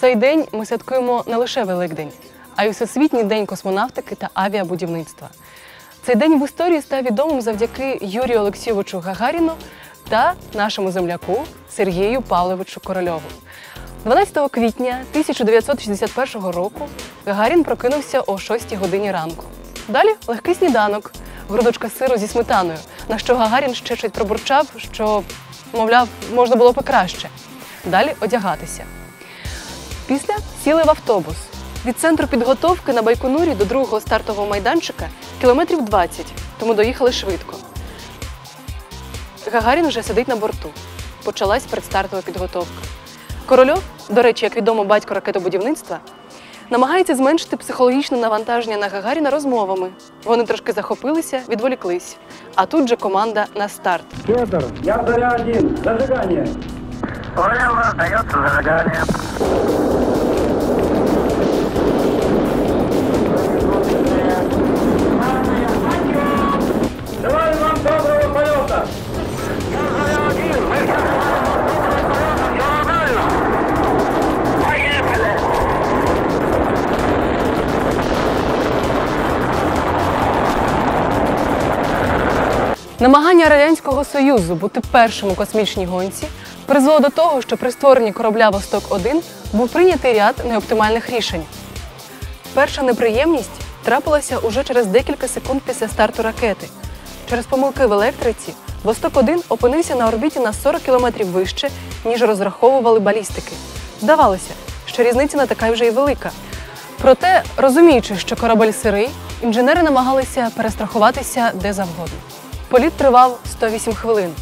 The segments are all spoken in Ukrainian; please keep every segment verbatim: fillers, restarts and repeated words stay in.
цей день ми святкуємо не лише Великдень, а й Всесвітній день космонавтики та авіабудівництва. Цей день в історії став відомим завдяки Юрію Олексійовичу Гагаріну та нашому земляку Сергію Павловичу Корольову. дванадцятого квітня тисяча дев'ятсот шістдесят першого року Гагарін прокинувся о шостій годині ранку. Далі легкий сніданок, грудочка сиру зі сметаною, на що Гагарін ще щось пробурчав, що, мовляв, можна було б краще. Далі одягатися. Після сіли в автобус. Від центру підготовки на Байконурі до другого стартового майданчика кілометрів двадцять, тому доїхали швидко. Гагарін вже сидить на борту. Почалась предстартова підготовка. Корольов, до речі, як відомо, батько ракетобудівництва, намагається зменшити психологічне навантаження на Гагаріна розмовами. Вони трошки захопилися, відволіклись. А тут же команда на старт. Петр, я заря один. Зажигание. Понял, раздается зажигание. Давай вам доброго полета. Я заря один. Мы сейчас все нормально. Поехали. Намагання Радянського Союзу бути першим у космічній гонці призвело до того, що при створенні корабля «Восток один» був прийнятий ряд неоптимальних рішень. Перша неприємність трапилася уже через декілька секунд після старту ракети. Через помилки в електриці «Восток один» опинився на орбіті на сорок кілометрів вище, ніж розраховували балістики. Здавалося, що різниця не така вже й велика. Проте, розуміючи, що корабель сирий, інженери намагалися перестрахуватися де завгодно. Політ тривав сто вісім хвилин.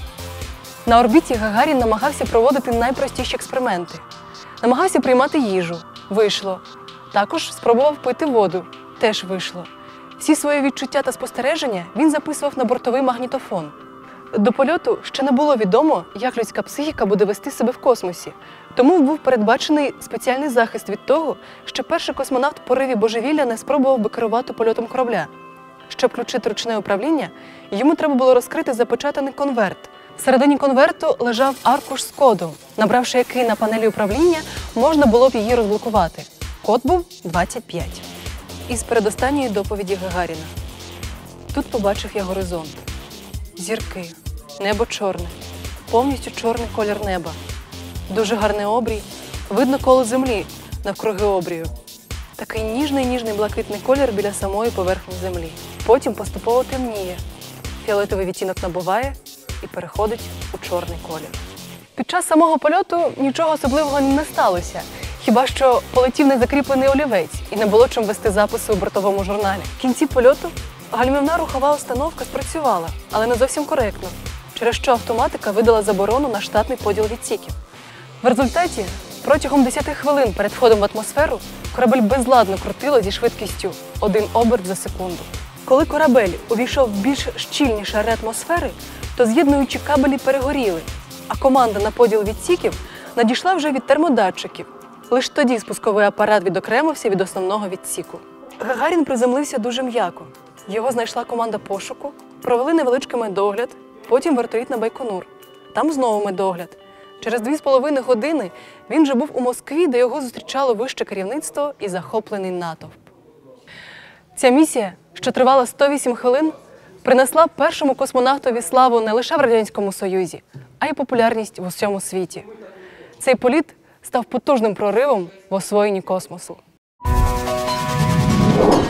На орбіті Гагарін намагався проводити найпростіші експерименти. Намагався приймати їжу. Вийшло. Також спробував пити воду. Теж вийшло. Всі свої відчуття та спостереження він записував на бортовий магнітофон. До польоту ще не було відомо, як людська психіка буде вести себе в космосі. Тому був передбачений спеціальний захист від того, що перший космонавт в пориві божевілля не спробував би керувати польотом корабля. Щоб включити ручне управління, йому треба було розкрити запечатаний конверт. Всередині конверту лежав аркуш з кодом, набравши який на панелі управління, можна було б її розблокувати. Код був двадцять п'ять. Із передостанньої доповіді Гагаріна. Тут побачив я горизонт. Зірки, небо чорне, повністю чорний колір неба. Дуже гарний обрій, видно коло землі навкруги обрію. Такий ніжний-ніжний блакитний колір біля самої поверхні землі. Потім поступово темніє. Фіолетовий відтінок набуває і переходить у чорний колір. Під час самого польоту нічого особливого не сталося. Хіба що полетів незакріплений олівець і не було чим вести записи у бортовому журналі. В кінці польоту гальмівна рухова установка спрацювала, але не зовсім коректно, через що автоматика видала заборону на штатний поділ відсіків. В результаті протягом десяти хвилин перед входом в атмосферу корабель безладно крутило зі швидкістю один оберт за секунду. Коли корабель увійшов в більш щільні шари атмосфери, то з'єднуючі кабелі перегоріли, а команда на поділ відсіків надійшла вже від термодатчиків. Лише тоді спусковий апарат відокремився від основного відсіку. Гагарін приземлився дуже м'яко. Його знайшла команда пошуку, провели невеличкий медогляд, потім вертоліт на Байконур. Там знову медогляд. Через дві з половиною години він вже був у Москві, де його зустрічало вище керівництво і захоплений натовп. Ця місія, що тривала сто вісім хвилин, принесла першому космонавтові славу не лише в Радянському Союзі, а й популярність в усьому світі. Цей політ став потужним проривом в освоєнні космосу.